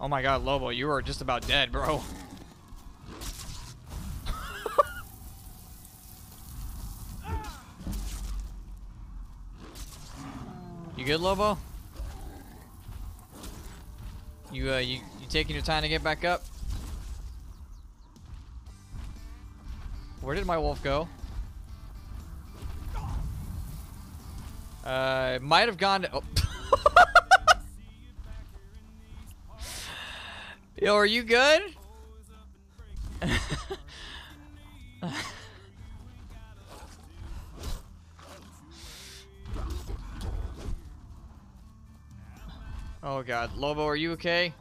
Oh my god, Lobo, you are just about dead, bro. You good, Lobo? You taking your time to get back up? Where did my wolf go? Might have gone to... Oh. Yo, are you good? Oh god, Lobo, are you okay?